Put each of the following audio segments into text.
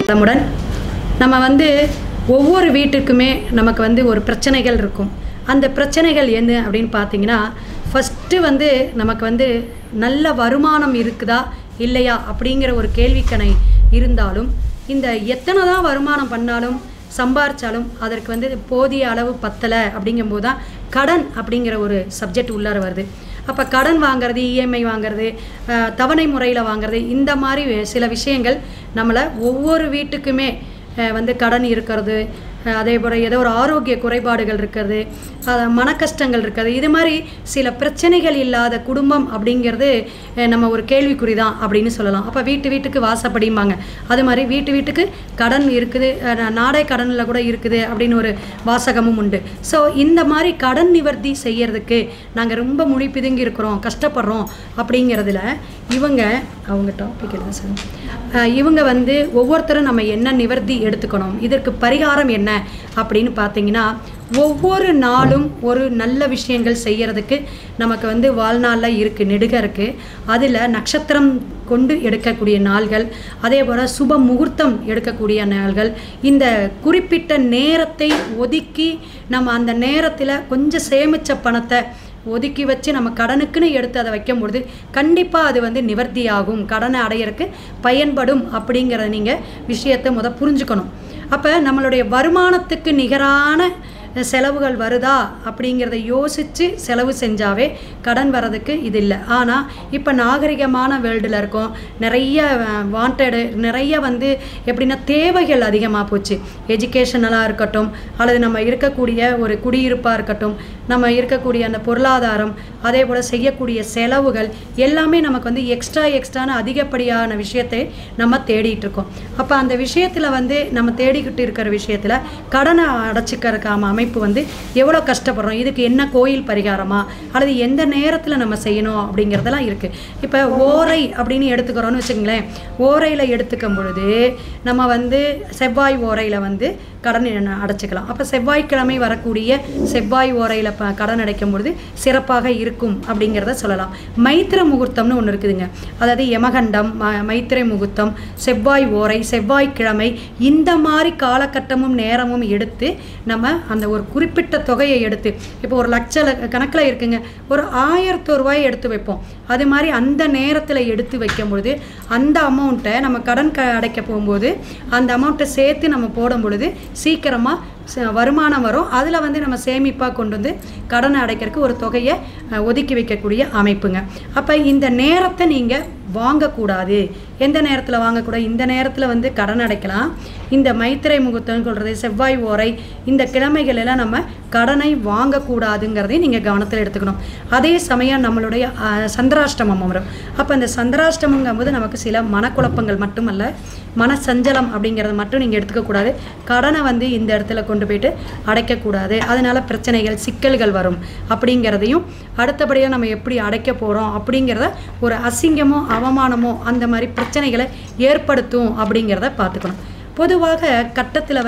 நம்முடன் நம்ம ஒவ்வொரு வீட்டுக்குமே நமக்கு ஒரு பிரச்சனைகள் இருக்கும். அந்த பிரச்சனைகள் என்ன அப்படின்னு பார்த்தீங்கன்னா, ஃபஸ்ட்டு நமக்கு நல்ல வருமானம் இருக்குதா இல்லையா அப்படிங்கிற ஒரு கேள்விக்கணை இருந்தாலும், இந்த எத்தனை தான் வருமானம் பண்ணாலும் சம்பாரிச்சாலும் அதற்கு போதிய அளவு பத்தலை அப்படிங்கும்போது தான் கடன் அப்படிங்கிற ஒரு சப்ஜெக்ட் உள்ளார வருது. அப்போ கடன் வாங்கிறது, இஎம்ஐ வாங்கிறது, தவணை முறையில் வாங்கிறது, இந்த மாதிரி சில விஷயங்கள் நம்மளை ஒவ்வொரு வீட்டுக்குமே கடன் இருக்கிறது, அதே போல் ஏதோ ஒரு ஆரோக்கிய குறைபாடுகள் இருக்கிறது, மன கஷ்டங்கள் இருக்கிறது, இது மாதிரி சில பிரச்சனைகள் இல்லாத குடும்பம் அப்படிங்கிறது நம்ம ஒரு கேள்விக்குறி தான் அப்படின்னு சொல்லலாம். அப்போ வீட்டுக்கு வாசப்படிம்பாங்க. அது மாதிரி வீட்டுக்கு கடன் இருக்குது, நாடே கடனில் கூட இருக்குது அப்படின்னு ஒரு வாசகமும் உண்டு. ஸோ இந்த மாதிரி கடன் நிவர்த்தி செய்யறதுக்கு நாங்கள் ரொம்ப பிதுங்கி இருக்கிறோம், கஷ்டப்படுறோம் அப்படிங்கிறதுல அவங்க டாபிக் என்ன சார், இவங்க ஒவ்வொருத்தரும் நம்ம என்ன நிவர்த்தி எடுத்துக்கணும், இதற்கு பரிகாரம் என்ன அப்படின்னு பார்த்தீங்கன்னா, ஒவ்வொரு நாளும் ஒரு நல்ல விஷயங்கள் செய்கிறதுக்கு நமக்கு வாழ்நாளில் இருக்குது, நெடுக இருக்குது. அதில் நட்சத்திரம் கொண்டு எடுக்கக்கூடிய நாள்கள், அதே போல் சுப முகூர்த்தம் எடுக்கக்கூடிய நாள்கள், இந்த குறிப்பிட்ட நேரத்தை ஒதுக்கி நம்ம அந்த நேரத்தில் கொஞ்சம் சேமித்த பணத்தை ஒதுக்கி வச்சு நம்ம கடனுக்குன்னு எடுத்து அதை வைக்கும்பொழுது கண்டிப்பாக அது நிவர்த்தி ஆகும், கடனை அடையிறதுக்கு பயன்படும் அப்படிங்கிற நீங்கள் விஷயத்தை புரிஞ்சுக்கணும். அப்போ நம்மளுடைய வருமானத்துக்கு நிகரான செலவுகள் வருதா அப்படிங்கிறத யோசித்து செலவு செஞ்சாவே கடன் வர்றதுக்கு இது இல்லை. ஆனால் இப்போ நாகரிகமான வேர்ல்டில் இருக்கோம், நிறைய வாண்டடு, நிறைய எப்படின்னா தேவைகள் அதிகமாக போச்சு. எஜுகேஷனலாக இருக்கட்டும், அல்லது நம்ம இருக்கக்கூடிய ஒரு குடியிருப்பாக இருக்கட்டும், நம்ம இருக்கக்கூடிய அந்த பொருளாதாரம், அதே போல் செய்யக்கூடிய செலவுகள் எல்லாமே நமக்கு எக்ஸ்ட்ரான அதிகப்படியான விஷயத்தை நம்ம தேடிட்டு இருக்கோம். அப்போ அந்த விஷயத்தில் நம்ம தேடிக்கிட்டு இருக்கிற விஷயத்தில் கடனை அடைச்சிக்கிறதுக்காம அமைப்பு எவ்வளோ கஷ்டப்படுறோம், இதுக்கு என்ன கோயில் பரிகாரமா அல்லது எந்த நேரத்தில் நம்ம செய்யணும் அப்படிங்கிறதெல்லாம் இருக்குது. இப்போ ஓரை அப்படின்னு எடுத்துக்கிறோன்னு வச்சுக்கோங்களேன். ஓரையில் எடுத்துக்கும் பொழுது நம்ம செவ்வாய் ஓரையில் கடன் அடைச்சிக்கலாம். அப்போ செவ்வாய்க்கிழமை வரக்கூடிய செவ்வாய் ஓரையில் கடன் அடைக்கும் பொழுது சிறப்பாக இருக்கும் அப்படிங்கிறத சொல்லலாம். மைத்திர முகூர்த்தம்னு ஒன்று இருக்குதுங்க. அதாவது யமகண்டம், மைத்திரை முகூர்த்தம், செவ்வாய் ஓரை, செவ்வாய்க்கிழமை, இந்த மாதிரி காலகட்டமும் நேரமும் எடுத்து நம்ம அந்த ஒரு குறிப்பிட்ட தொகையை எடுத்து, இப்போ ஒரு லட்ச கணக்கில் இருக்குங்க, ஒரு 1000 ரூபாயை எடுத்து வைப்போம். அது மாதிரி அந்த நேரத்தில் எடுத்து வைக்கும் பொழுது அந்த அமௌண்ட்டை நம்ம கடன் அடைக்க போகும்போது அந்த அமௌண்ட்டை சேர்த்து நம்ம போடும் பொழுது சீக்கிரமாக வருமானம் வரும். அதில் நம்ம சேமிப்பாக கொண்டு கடனை அடைக்கிறதுக்கு ஒரு தொகையை ஒதுக்கி வைக்கக்கூடிய அமைப்புங்க. அப்போ இந்த நேரத்தை நீங்கள் வாங்கக்கூடாது. எந்த நேரத்தில் வாங்கக்கூடாது? இந்த நேரத்தில் கடன் அடைக்கலாம். இந்த மைத்திரை முகூர்த்தம்னு சொல்கிறது, செவ்வாய் ஓரை, இந்த கிழமைகள் எல்லாம் நம்ம கடனை வாங்கக்கூடாதுங்கிறதையும் நீங்கள் கவனத்தில் எடுத்துக்கணும். அதே சமயம் நம்மளுடைய சந்திராஷ்டமம் வரும். அப்போ இந்த சந்திராஷ்டமங்கும்போது நமக்கு சில மனக்குழப்பங்கள் மட்டுமல்ல, மனசஞ்சலம் அப்படிங்கிறத மட்டும் நீங்கள் எடுத்துக்கக்கூடாது. கடனை இந்த இடத்துல கொண்டு போயிட்டு அடைக்கக்கூடாது. அதனால் பிரச்சனைகள், சிக்கல்கள் வரும் அப்படிங்கிறதையும், அடுத்தபடியாக நம்ம எப்படி அடைக்க போகிறோம் அப்படிங்கிறத ஒரு அசிங்கமோ அவமானமோ அந்த மாதிரி பிரச்சனைகளை ஏற்படுத்தும் அப்படிங்கிறத பார்த்துக்கணும். பொதுவாக கட்டத்தில்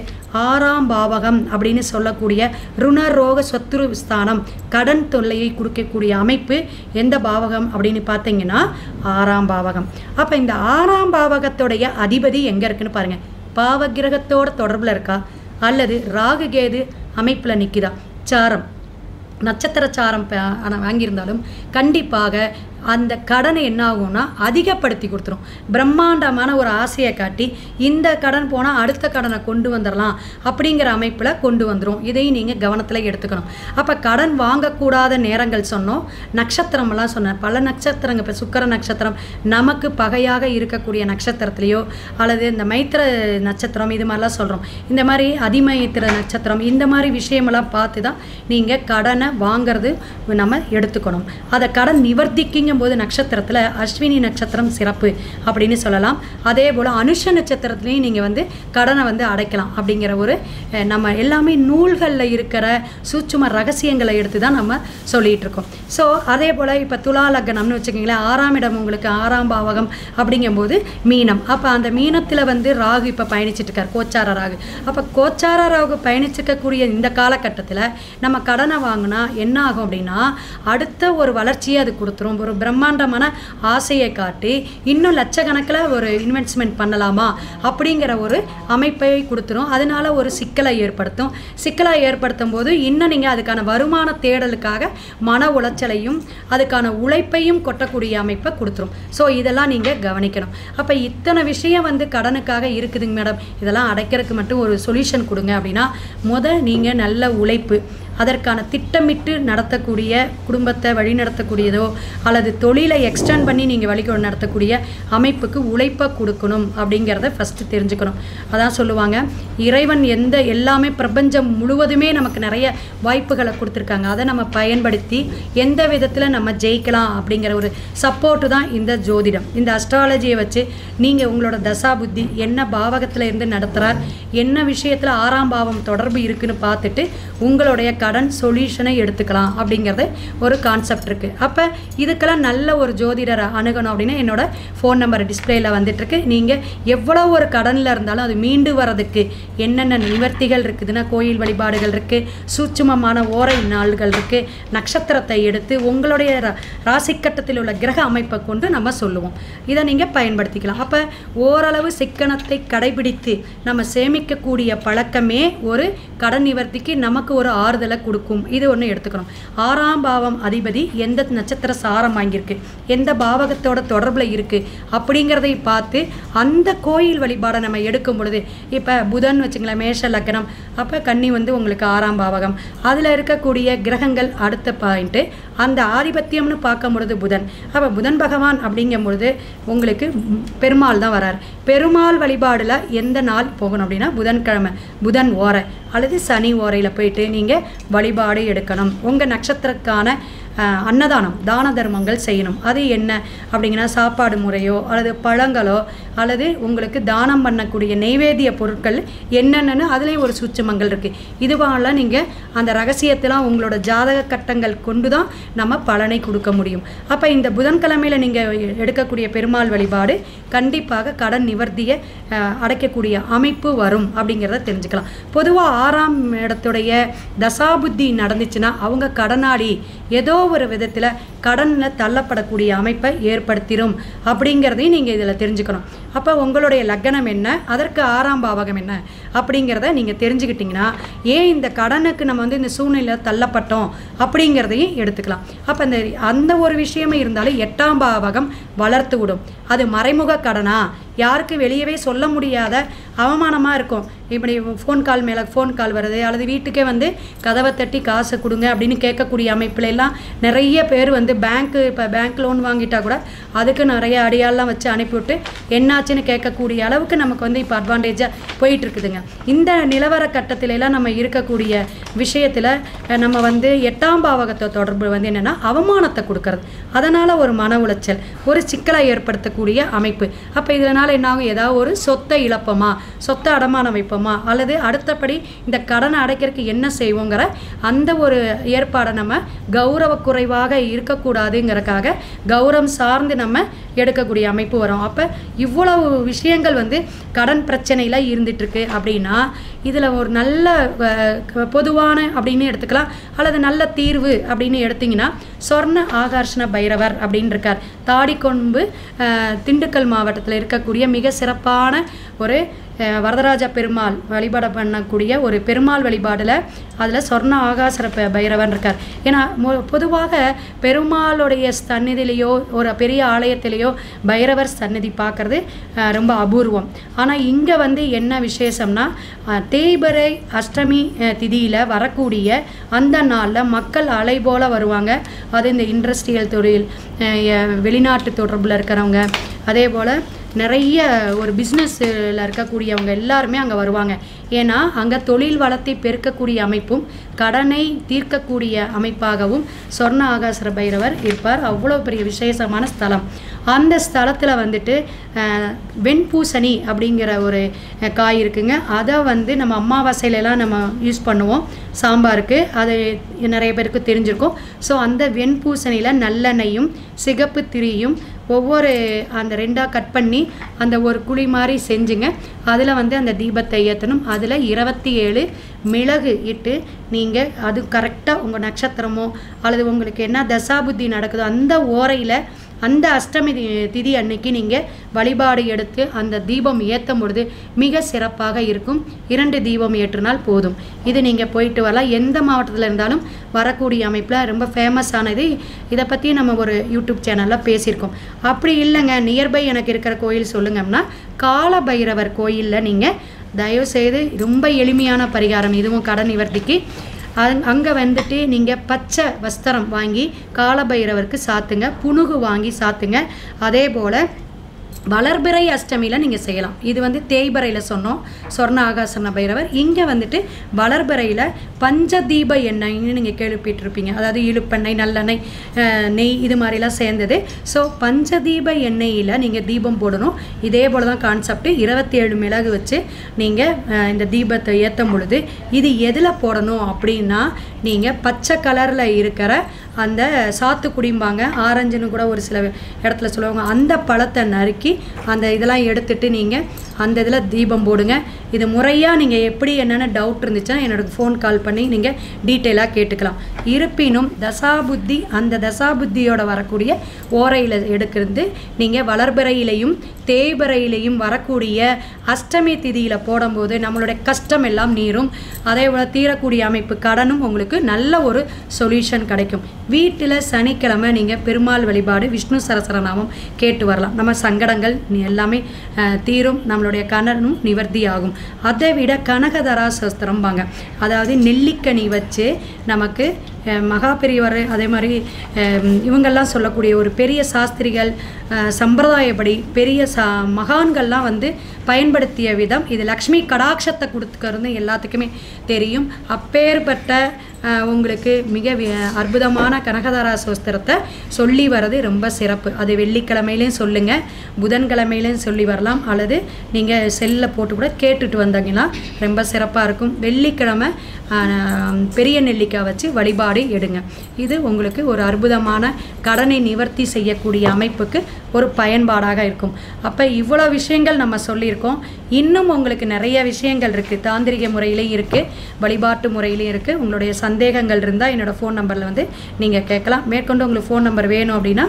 6ஆம் பாவகம் அப்படின்னு சொல்லக்கூடிய ருணரோக சத்துரு ஸ்தானம், கடன் தொல்லையை கொடுக்கக்கூடிய அமைப்பு எந்த பாவகம் அப்படின்னு பார்த்தீங்கன்னா 6ஆம் பாவகம். அப்போ இந்த 6ஆம் பாவகத்துடைய அதிபதி எங்கே இருக்குன்னு பாருங்கள். பாவகிரகத்தோட தொடர்பில் இருக்கா அல்லது ராகு கேது அமைப்பில் நிற்குதா? சாரம், நட்சத்திர சாரம் வாங்கியிருந்தாலும் கண்டிப்பாக அந்த கடனை என்ன ஆகும்னா அதிகப்படுத்தி கொடுத்துரும். பிரம்மாண்டமான ஒரு ஆசையை காட்டி இந்த கடன் போனால் அடுத்த கடனை கொண்டு வந்துடலாம் அப்படிங்கிற அமைப்பில் கொண்டு வந்துடும். இதையும் நீங்கள் கவனத்தில் எடுத்துக்கணும். அப்போ கடன் வாங்கக்கூடாத நேரங்கள் சொன்னோம், நட்சத்திரமெல்லாம் சொன்னேன். பல நட்சத்திரங்கள், இப்போ சுக்கிர நட்சத்திரம் நமக்கு பகையாக இருக்கக்கூடிய நட்சத்திரத்துலேயோ அல்லது இந்த மைத்திர நட்சத்திரம் இது மாதிரிலாம் சொல்கிறோம். இந்த மாதிரி அதிமைத்திர நட்சத்திரம், இந்த மாதிரி விஷயமெல்லாம் பார்த்து தான் நீங்கள் கடனை வாங்கிறது நம்ம எடுத்துக்கணும். அதை கடன் நிவர்த்திக்குங்க போது நட்சத்திரத்தில் அஸ்வினி நட்சத்திரம் சிறப்பு அப்படின்னு சொல்லலாம். அதே போல் அனுஷ நட்சத்திரத்துலேயும் நீங்கள் கடனை அடைக்கலாம் அப்படிங்கிற ஒரு நம்ம எல்லாமே நூல்களில் இருக்கிற சூட்சும ரகசியங்களை எடுத்து தான் நம்ம சொல்லிகிட்டு இருக்கோம். ஸோ அதே போல் இப்போ துலா லக்னம்னு வச்சுக்கிங்களேன், 6ஆம் இடம் உங்களுக்கு 6ஆம் பாவகம் அப்படிங்கும்போது மீனம். அப்போ அந்த மீனத்தில் ராகு இப்போ பயணிச்சுட்டு இருக்கார், கோச்சார ராகு. அப்போ கோச்சார ராகு பயணிச்சிருக்கக்கூடிய இந்த காலகட்டத்தில் நம்ம கடனை வாங்கினா என்ன ஆகும் அப்படின்னா அடுத்த ஒரு வளர்ச்சியை அது கொடுத்துரும். ஒரு பிரம்மாண்டமான ஆசையை காட்டி இன்னும் லட்சக்கணக்கில் ஒரு இன்வெஸ்ட்மெண்ட் பண்ணலாமா அப்படிங்கிற ஒரு அமைப்பை கொடுத்துரும். அதனால ஒரு சிக்கலை ஏற்படுத்தும் போது இன்னும் நீங்கள் அதுக்கான வருமான தேடலுக்காக மன உளைச்சலையும் அதுக்கான உழைப்பையும் கொட்டக்கூடிய அமைப்பை கொடுத்துரும். ஸோ இதெல்லாம் நீங்கள் கவனிக்கணும். அப்போ இத்தனை விஷயம் வந்து கடனுக்காக இருக்குதுங்க மேடம், இதெல்லாம் அடைக்கிறதுக்கு மட்டும் ஒரு சொல்யூஷன் கொடுங்க அப்படின்னா, நீங்கள் நல்ல உழைப்பு, அதற்கான திட்டமிட்டு நடத்தக்கூடிய, குடும்பத்தை வழி நடத்தக்கூடியதோ அல்லது தொழிலை எக்ஸ்டெண்ட் பண்ணி நீங்கள் வழி நடத்தக்கூடிய அமைப்புக்கு உழைப்பை கொடுக்கணும் அப்படிங்கிறத ஃபஸ்ட்டு தெரிஞ்சுக்கணும். அதான் சொல்லுவாங்க, இறைவன் எல்லாமே பிரபஞ்சம் முழுவதுமே நமக்கு நிறைய வாய்ப்புகளை கொடுத்துருக்காங்க. அதை நம்ம பயன்படுத்தி எந்த விதத்தில் நம்ம ஜெயிக்கலாம் அப்படிங்கிற ஒரு சப்போர்ட்டு தான் இந்த ஜோதிடம். இந்த அஸ்ட்ராலஜியை வச்சு நீங்கள் உங்களோட தசா புத்தி என்ன பாவகத்தில் இருந்து நடத்துகிறார், என்ன விஷயத்தில் 6ஆம் பாவம் தொடர்பு இருக்குன்னு பார்த்துட்டு உங்களுடைய கடன் சொல்யூஷனை எடுத்துக்கலாம் அப்படிங்கிறது ஒரு கான்செப்ட் இருக்குது. அப்போ இதுக்கெல்லாம் நல்ல ஒரு ஜோதிடரை அணுகணும் அப்படின்னா என்னோட ஃபோன் நம்பர் டிஸ்பிளேயில் வந்துட்டுருக்கு. நீங்கள் எவ்வளோ ஒரு கடனில் இருந்தாலும் அது மீண்டு வரதுக்கு என்னென்ன நிவர்த்திகள் இருக்குதுன்னா, கோயில் வழிபாடுகள் இருக்குது, சூட்சுமமான ஓரை நாள்கள் இருக்குது, நட்சத்திரத்தை எடுத்து உங்களுடைய ராசிக்கட்டத்தில் உள்ள கிரக அமைப்பை கொண்டு நம்ம சொல்லுவோம். இதை நீங்கள் பயன்படுத்திக்கலாம். அப்போ ஓரளவு சிக்கனத்தை கடைபிடித்து நம்ம சேமிக்கக்கூடிய பழக்கமே ஒரு கடன் நிவர்த்திக்கு நமக்கு ஒரு ஆறுதலை கொடுக்கும். இது ஒன்று எடுத்துக்கணும். 6ஆம் பாவம் அதிபதி எந்த நட்சத்திர சாரம் வாங்கியிருக்கு, எந்த பாவகத்தோட தொடர்பில் இருக்குது அப்படிங்கிறதை பார்த்து அந்த கோயில் வழிபாடை நம்ம எடுக்கும் பொழுது, இப்போ புதன் வச்சுங்களேன், மேஷ லக்னம், அப்போ கன்னி வந்து உங்களுக்கு 6ஆம் பாவகம், அதில் இருக்கக்கூடிய கிரகங்கள் அடுத்த பாயிண்ட்டு அந்த ஆதிபத்தியம்னு பார்க்கும் பொழுது புதன். அப்போ புதன் பகவான் அப்படிங்கும் பொழுது உங்களுக்கு பெருமாள் தான் வரார். பெருமாள் வழிபாடில் எந்த நாள் போகணும் அப்படின்னா புதன்கிழமை, புதன் ஓரை அல்லது சனி ஓரையில் போயிட்டு நீங்கள் வழிபாடு எடுக்கணும். உங்கள் நட்சத்திரக்கான அன்னதானம், தான தர்மங்கள் செய்யணும். அது என்ன அப்படிங்கன்னா, சாப்பாடு முறையோ அல்லது பழங்களோ அல்லது உங்களுக்கு தானம் பண்ணக்கூடிய நெய்வேத்திய பொருட்கள் என்னென்னு அதுலேயும் ஒரு சூட்சுமங்கள் இருக்குது. இதுவால நீங்கள் அந்த ரகசியத்தெல்லாம் உங்களோட ஜாதக கட்டங்கள் கொண்டு தான் நம்ம பலனை கொடுக்க முடியும். அப்போ இந்த புதன்கிழமையில் நீங்கள் எடுக்கக்கூடிய பெருமாள் வழிபாடு கண்டிப்பாக கடன் நிவர்த்தியை அடைக்கக்கூடிய அமைப்பு வரும் அப்படிங்கிறத தெரிஞ்சுக்கலாம். பொதுவாக 6ஆம் இடத்துடைய தசாபுத்தி நடந்துச்சுன்னா அவங்க கடனாளி ஏதோ ஒரு விதத்தில் கடனில் தள்ளப்படக்கூடிய அமைப்பை ஏற்படுத்திடும் அப்படிங்கிறதையும் நீங்கள் இதில் தெரிஞ்சுக்கணும். அப்போ உங்களுடைய லக்னம் என்ன, அதற்கு 6ஆம் பாவகம் என்ன அப்படிங்கிறத நீங்கள் தெரிஞ்சுக்கிட்டிங்கன்னா ஏன் இந்த கடனுக்கு நம்ம வந்து இந்த சூழ்நிலை தள்ளப்பட்டோம் அப்படிங்கிறதையும் எடுத்துக்கலாம். அப்போ அந்த ஒரு விஷயமே இருந்தாலும் 8ஆம் பாவகம் வளர்த்து விடும். அது மறைமுக கடனா, யாருக்கு வெளியவே சொல்ல முடியாத அவமானமாக இருக்கும். இப்படி ஃபோன் கால் மேலே ஃபோன் கால் வருது அல்லது வீட்டுக்கே வந்து கதவை தட்டி காசு கொடுங்க அப்படின்னு கேட்கக்கூடிய அமைப்புல எல்லாம் நிறைய பேர் வந்து பேங்க் லோன் வாங்கிட்டா கூட அதுக்கு நிறைய அடியாலாம் வச்சு அனுப்பிவிட்டு என்னாச்சுன்னு கேட்கக்கூடிய அளவுக்கு நமக்கு வந்து இப்போ அட்வான்டேஜாக போயிட்டு இருக்குதுங்க. இந்த நிலவர கட்டத்திலலாம் நம்ம இருக்கக்கூடிய விஷயத்தில் நம்ம வந்து 8ஆம் பாவகத்தை தொடர்பு வந்து என்னென்னா அவமானத்தை கொடுக்கறது, அதனால் ஒரு மன உளைச்சல், ஒரு சிக்கலை ஏற்படுத்தக்கூடிய அமைப்பு. அப்போ இதனால் என்னாகும், ஏதாவது ஒரு சொத்தை இழப்போமா, சொத்தை அடமானம் வைப்போமா, அல்லது அடுத்தபடி இந்த கடனை அடைக்கிறதுக்கு என்ன செய்வோங்கிற அந்த ஒரு ஏற்பாடை நம்ம கௌரவ குறைவாக இருக்கக்கூடாதுங்கிறக்காக கௌரவம் சார்ந்து நம்ம எடுக்கக்கூடிய அமைப்பு வரும். அப்போ இவ்வளவு விஷயங்கள் வந்து கடன் பிரச்சனையில் இருந்துகிட்ருக்கு அப்படின்னா இதில் ஒரு நல்ல பொதுவான அப்படின்னு எடுத்துக்கலாம் அல்லது நல்ல தீர்வு அப்படின்னு எடுத்திங்கன்னா சொர்ண ஆகர்ஷண பைரவர் அப்படின்னு இருக்கார். தாடிக்கொம்பு திண்டுக்கல் மாவட்டத்தில் இருக்கக்கூடிய மிக சிறப்பான ஒரு வரதராஜ பெருமாள் வழிபாடு பண்ணக்கூடிய ஒரு பெருமாள் வழிபாடில் அதில் சொர்ண ஆகாசர பைரவன் இருக்கார். ஏன்னா பொதுவாக பெருமாளுடைய சந்நிதியிலையோ ஒரு பெரிய ஆலயத்திலேயோ பைரவர் சந்நிதி பார்க்குறது ரொம்ப அபூர்வம். ஆனால் இங்கே வந்து என்ன விசேஷம்னா தேய்பிறை அஷ்டமி திதியில் வரக்கூடிய அந்த நாளில் மக்கள் அலை போல் வருவாங்க. அது இந்த இண்டஸ்ட்ரியல் தொழில், வெளிநாட்டு தொடர்பில் இருக்கிறவங்க, அதே போல் நிறைய ஒரு பிஸ்னஸில் இருக்கக்கூடியவங்க எல்லாருமே அங்கே வருவாங்க. ஏன்னா அங்கே தொழில் வளத்தை பெருக்கக்கூடிய அமைப்பும் கடனை தீர்க்கக்கூடிய அமைப்பாகவும் சொர்ண ஆகாசர பைரவர் இருப்பார். அவ்வளோ பெரிய விசேஷமான ஸ்தலம். அந்த ஸ்தலத்தில் வந்துட்டு வெண்பூசணி அப்படிங்கிற ஒரு காய் இருக்குங்க. அதை வந்து நம்ம அமாவாசையிலலாம் நம்ம யூஸ் பண்ணுவோம் சாம்பாருக்கு, அது நிறைய பேருக்கு தெரிஞ்சிருக்கும். ஸோ அந்த வெண்பூசணியில் நல்லெண்ணெயும் சிகப்பு திரியும் ஒவ்வொரு அந்த 2ஆக கட் பண்ணி அந்த ஒரு குழி மாதிரி செஞ்சுங்க. அதில் வந்து அந்த தீபத்தை ஏற்றணும். அதில் 27 மிளகு இட்டு நீங்கள் அது கரெக்டாக உங்கள் நட்சத்திரமோ அல்லது உங்களுக்கு என்ன தசாபுத்தி நடக்குதோ அந்த ஓரையில் அந்த அஷ்டமி திதி அன்னைக்கு நீங்கள் வழிபாடு எடுத்து அந்த தீபம் ஏற்றும் பொழுது மிக சிறப்பாக இருக்கும். 2 தீபம் ஏற்றினால் போதும். இது நீங்கள் போயிட்டு வரலாம். எந்த மாவட்டத்தில் இருந்தாலும் வரக்கூடிய அமைப்பில் ரொம்ப ஃபேமஸானது. இதை பற்றி நம்ம ஒரு யூடியூப் சேனலில் பேசியிருக்கோம். அப்படி இல்லைங்க நியர்பை எனக்கு இருக்கிற கோயில் சொல்லுங்கன்னா கால பைரவர் கோயிலில் நீங்கள் தயவுசெய்து ரொம்ப எளிமையான பரிகாரம், இதுவும் கடன் நிவர்த்திக்கு. அங்கே வந்துட்டு நீங்கள் பச்சை வஸ்திரம் வாங்கி காலபைரவருக்கு சாத்துங்க, புனுகு வாங்கி சாத்துங்க. அதே போல் வளர்பிறை அஷ்டமியில் நீங்கள் செய்யலாம். இது வந்து தேய்பிறையில் சொன்னோம் சொர்ண ஆகாசன பைரவர். இங்கே வந்துட்டு வளர்பிறையில் பஞ்சதீப எண்ணெய்னு நீங்கள் கேள்விப்பட்டிருப்பீங்க. அதாவது இழுப்பெண்ணெய், நல்லெண்ணெய், நெய் இது மாதிரிலாம் சேர்ந்தது. ஸோ பஞ்சதீப எண்ணெயில் நீங்கள் தீபம் போடணும். இதே போல் தான் கான்செப்ட். 27 மிளகு வச்சு நீங்கள் இந்த தீபத்தை ஏற்றும் பொழுது இது எதில் போடணும் அப்படின்னா நீங்கள் பச்சை கலரில் இருக்கிற அந்த சாத்துக்குடிம்பாங்க, ஆரஞ்சுன்னு கூட ஒரு சில இடத்துல சொல்லுவாங்க, அந்த பழத்தை நறுக்கி அந்த இதெல்லாம் எடுத்துகிட்டு நீங்கள் அந்த இதில் தீபம் போடுங்க. இது முறையாக நீங்கள் எப்படி என்னென்ன டவுட் இருந்துச்சுன்னா என்னோட ஃபோன் கால் பண்ணி நீங்கள் டீட்டெயிலாக கேட்டுக்கலாம். இருப்பினும் தசாபுத்தி, அந்த தசாபுத்தியோட வரக்கூடிய ஓரையில் எடுக்கிறது நீங்கள் வளர்பிறையிலையும் தேய்பிறையிலையும் வரக்கூடிய அஷ்டமி திதியில் போடும்போது நம்மளுடைய கஷ்டம் எல்லாம் நீரும். அதே போல் தீரக்கூடிய அமைப்பு, கடனும் உங்களுக்கு நல்ல ஒரு சொல்யூஷன் கிடைக்கும். வீட்டில் சனிக்கிழமை நீங்கள் பெருமாள் வழிபாடு, விஷ்ணு சரசரநாமம் கேட்டு வரலாம். நம்ம சங்கடங்கள் எல்லாமே தீரும், நம்மளுடைய கடனும் நிவர்த்தி ஆகும். அதை விட கனகதரா சாஸ்திரம்பாங்க, அதாவது நெல்லிக்கனி வச்சு நமக்கு மகாபெரியவர், அதே மாதிரி இவங்கெல்லாம் சொல்லக்கூடிய ஒரு பெரிய சாஸ்திரிகள், சம்பிரதாயப்படி பெரிய மகான்கள்லாம் வந்து பயன்படுத்திய விதம் இது. லக்ஷ்மி கடாட்சத்தை கொடுத்துக்கிறது எல்லாத்துக்குமே தெரியும். அப்பேற்பட்ட உங்களுக்கு மிக அற்புதமான கனகதாரா சோஸ்திரத்தை சொல்லி வர்றது ரொம்ப சிறப்பு. அது வெள்ளிக்கிழமையிலையும் சொல்லுங்கள், புதன்கிழமையிலையும் சொல்லி வரலாம், அல்லது நீங்கள் செல்லில் போட்டு கூட கேட்டுட்டு வந்தீங்கன்னா ரொம்ப சிறப்பாக இருக்கும். வெள்ளிக்கிழமை பெரிய நெல்லிக்காய் வச்சு வழிபாடு எடுங்க. இது உங்களுக்கு ஒரு அற்புதமான கடனை நிவர்த்தி செய்யக்கூடிய அமைப்புக்கு ஒரு பயன்பாடாக இருக்கும். அப்போ இவ்வளோ விஷயங்கள் நம்ம சொல்லியிருக்கோம். இன்னும் உங்களுக்கு நிறைய விஷயங்கள் இருக்குது, தாந்திரிக முறையிலையும் இருக்குது, வழிபாட்டு முறையிலையும் இருக்குது. உங்களுடைய சந்தேகங்கள் இருந்தால் என்னோடய ஃபோன் நம்பரில் வந்து நீங்கள் கேட்கலாம். மேற்கொண்டு உங்களுக்கு ஃபோன் நம்பர் வேணும் அப்படின்னா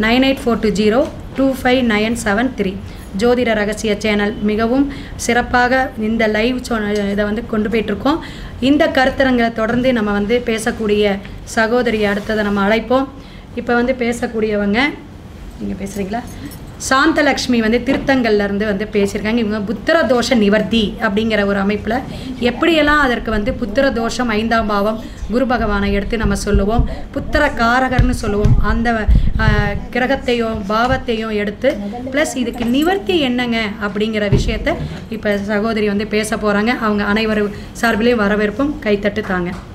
9842025973. ஜோதிட ரகசிய சேனல் மிகவும் சிறப்பாக இந்த லைவ் இதை வந்து கொண்டு போயிட்டுருக்கோம். இந்த கருத்தரங்களை தொடர்ந்து நம்ம வந்து பேசக்கூடிய சகோதரியை அடுத்ததை நம்ம அழைப்போம். இப்போ வந்து பேசக்கூடியவங்க, நீங்கள் பேசுகிறீங்களா? சாந்தலக்ஷ்மி வந்து திருத்தங்கல்லேருந்து வந்து பேசியிருக்காங்க. இவங்க புத்திர தோஷ நிவர்த்தி அப்படிங்கிற ஒரு அமைப்பில் எப்படியெல்லாம் அதற்கு வந்து புத்திர தோஷம் 5ஆம் பாவம் குரு பகவானை எடுத்து நம்ம சொல்லுவோம், புத்திர காரகர்னு சொல்லுவோம். அந்த கிரகத்தையும் பாவத்தையும் எடுத்து ப்ளஸ் இதுக்கு நிவர்த்தி என்னங்க அப்படிங்கிற விஷயத்தை இப்போ சகோதரி வந்து பேச போகிறாங்க. அவங்க அனைவரும் சார்பிலையும் வரவேற்பும், கைத்தட்டு தாங்க.